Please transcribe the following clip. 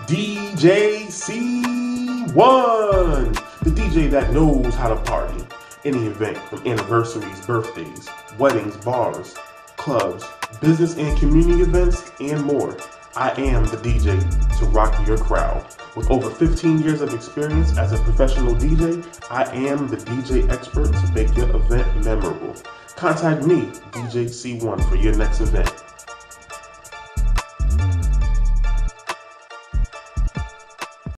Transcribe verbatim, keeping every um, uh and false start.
D J C one, the D J that knows how to party. Any event from anniversaries, birthdays, weddings, bars, clubs, business and community events, and more. I am the D J to rock your crowd. With over fifteen years of experience as a professional D J, I am the D J expert to make your event memorable. Contact me, D J C one, for your next event.